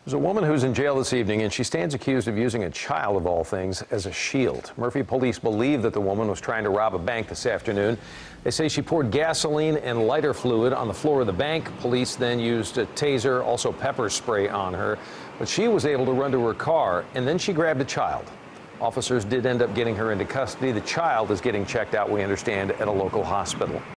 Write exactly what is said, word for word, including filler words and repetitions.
There's a woman who's in jail this evening, and she stands accused of using a child, of all things, as a shield. Murphy police believe that the woman was trying to rob a bank this afternoon. They say she poured gasoline and lighter fluid on the floor of the bank. Police then used a taser, also pepper spray on her. But she was able to run to her car, and then she grabbed a child. Officers did end up getting her into custody. The child is getting checked out, we understand, at a local hospital.